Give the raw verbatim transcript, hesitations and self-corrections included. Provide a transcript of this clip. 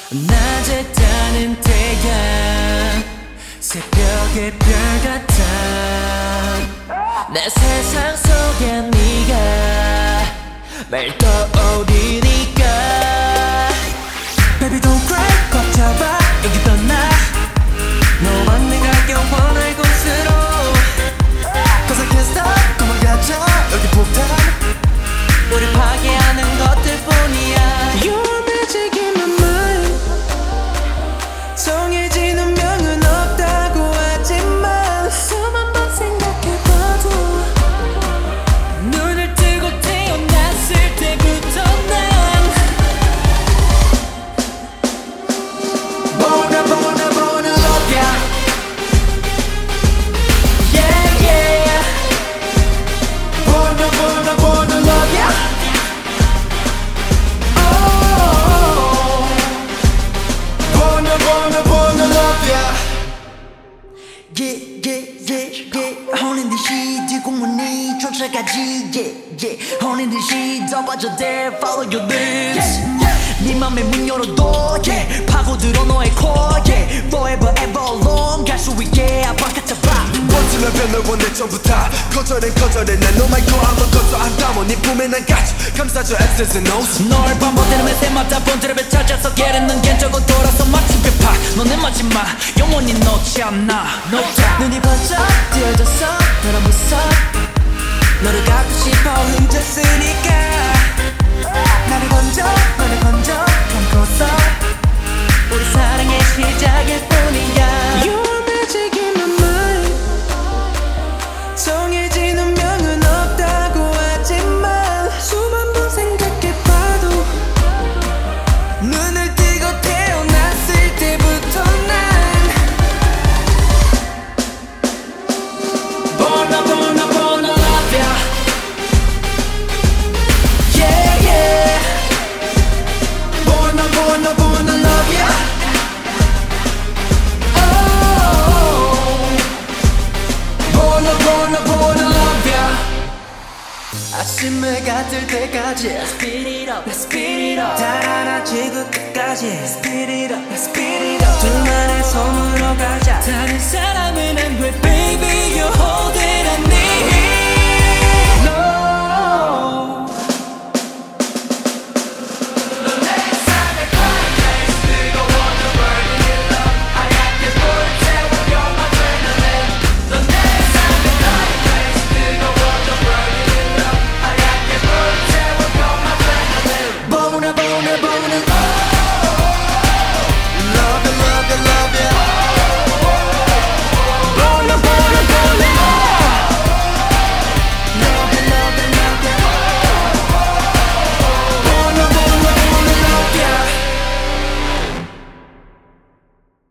낮에 따는 태양 새벽의 별 같아 내 세상 속에 네가 매일 떠오르니까 Baby don't cry 꽉 잡아 여기 떠나 너와 내가 영원할 곳으로 Cause I can't stop 도망가자 여기 폭탄 우리 파괴하는 것들뿐이야 You're magic in my mind 정해진 운명은 없다고 하지만 수만 번 생각해봐도 눈을 뜨고 태어났을 때부터 난 Bona bona bona love ya Yeah yeah Bona bona bona love ya Oh Bona bona bona love ya Yeah yeah yeah yeah 혼인 듯이 뒷공문이 쫓아가지 Yeah yeah 혼인 듯이 더 빠져 there follow your lips 네 맘에 문 열어도 yeah 파고들어 너의 core yeah forever ever long 갈 수 있게 아빠가 잡아 원수면 변을 원해 전부 다 거절해 거절해 난 너 말고 아무것도 안 담아 네 품에 난 가지 감싸줘 X's and O's 널 반복되는 매새마다 본드랩에 찾아서 게르는 겐적고 돌아서 마치 배파 너네 마지막 영원히 놓지 않아 no doubt 눈이 번쩍 뜨여졌어 너란 무섭 너를 갖고 싶어 훔쳤으니까 나를 건져 너를 건져 감고서 우리 사랑의 시작일 뿐이야 You're magic in my mind 정해진 운명은 없다고 하지만 수만 번 생각해봐도 눈을 뜨고 태어났을 때부터 난 Bona bona bona love ya Yeah yeah Bona bona bona love ya Oh Bona bona bona love ya 아침 해가 뜰 때까지 Speed it up, let's speed it up 달아나지 그 끝까지 Speed it up, let's speed it up 둘만의 손으로 가자 다른 사람은 안 돼 Baby you're holding